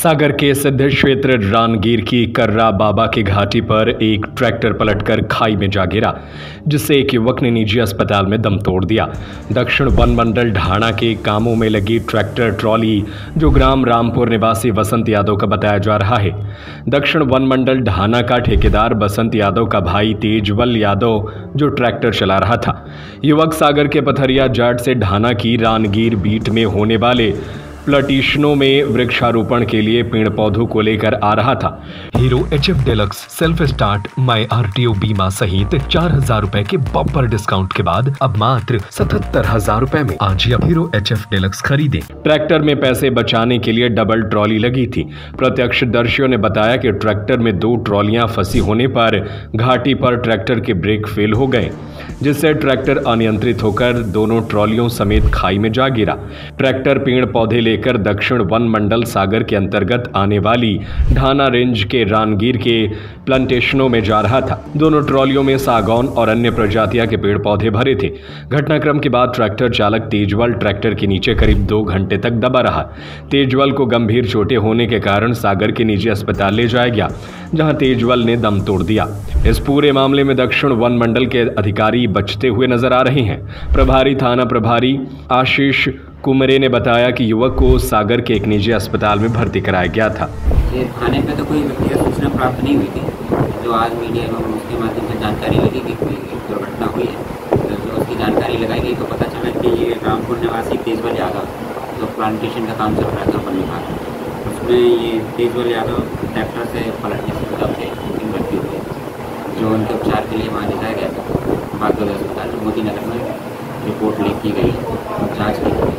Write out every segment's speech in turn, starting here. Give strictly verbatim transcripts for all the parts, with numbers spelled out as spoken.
सागर के सिद्ध क्षेत्र रानगीर की कर्रा बाबा की घाटी पर एक ट्रैक्टर पलटकर खाई में जा गिरा, जिससे एक युवक ने निजी अस्पताल में दम तोड़ दिया। दक्षिण वन मंडल ढाणा के कामों में लगी ट्रैक्टर ट्रॉली, जो ग्राम रामपुर निवासी वसंत यादव का बताया जा रहा है। दक्षिण वन मंडल ढाणा का ठेकेदार बसंत यादव का भाई तेजवल यादव जो ट्रैक्टर चला रहा था। युवक सागर के पथरिया जाट से ढाणा की रानगीर बीट में होने वाले प्लांटेशनों में वृक्षारोपण के लिए पेड़ पौधों को लेकर आ रहा था। Hero H F Deluxe self start माई आरटीओ बीमा सहित चार हजार रूपए के बम्पर डिस्काउंट के बाद अब मात्र सतहत्तर हजार रूपए में आज ही हीरो एच एफ डेलक्स खरीदें। ट्रैक्टर में पैसे बचाने के लिए डबल ट्रॉली लगी थी। प्रत्यक्षदर्शियों ने बताया कि ट्रैक्टर में दो ट्रॉलियां फंसी होने पर घाटी पर ट्रैक्टर के ब्रेक फेल हो गए, जिससे ट्रैक्टर अनियंत्रित होकर दोनों ट्रॉलियों समेत खाई में जा गिरा। ट्रैक्टर पेड़ पौधे लेकर दक्षिण वन मंडल सागर के अंतर्गत आने वाली ढाणा रेंज के रानगीर के प्लांटेशनों में जा रहा था। दोनों ट्रॉलियों में सागौन और अन्य प्रजातियां के पेड़ पौधे भरे थे। घटनाक्रम के बाद ट्रैक्टर चालक तेजवल ट्रैक्टर के नीचे करीब दो घंटे तक दबा रहा। तेजवल को गंभीर चोटें होने के कारण सागर के निजी अस्पताल ले जाया गया, जहां तेजवल ने दम तोड़ दिया। इस पूरे मामले में दक्षिण वन मंडल के अधिकारी बचते हुए नजर आ रहे हैं। प्रभारी थाना प्रभारी आशीष कुमरे ने बताया कि युवक को सागर के एक निजी अस्पताल में भर्ती कराया गया था। थाने पे तो कोई व्यक्तिगत सूचना प्राप्त नहीं हुई थी, जो आज मीडिया एवं उसके माध्यम से जानकारी लगी कि कोई दुर्घटना हुई है। तो जो उसकी जानकारी लगाई गई तो पता चला कि ये रामपुर निवासी तेजवल यादव जो प्लांटेशन का काम चल रहा था वन विभाग, उसमें ये तेजवल यादव ट्रैक्टर से पलटने से तब से उनकी मृत्यु हुई, जो उनके उपचार के लिए वहाँ ले जाया गया था। बागदल अस्पताल मोदी नगर में रिपोर्ट लिख की गई, जाँच की गई।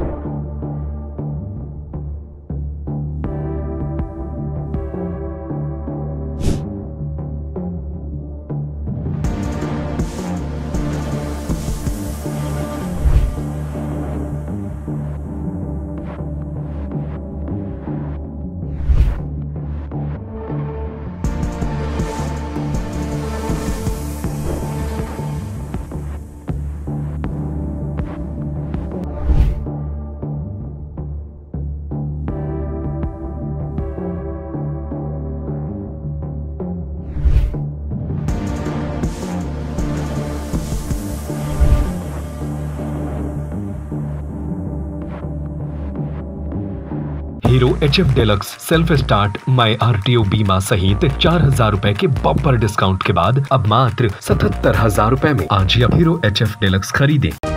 Hero H F Deluxe self start माई आरटीओ बीमा सहित चार हजार रूपए के बम्पर डिस्काउंट के बाद अब मात्र सतहत्तर हजार रूपए में आज ही हीरो एच एफ डेलक्स खरीदें।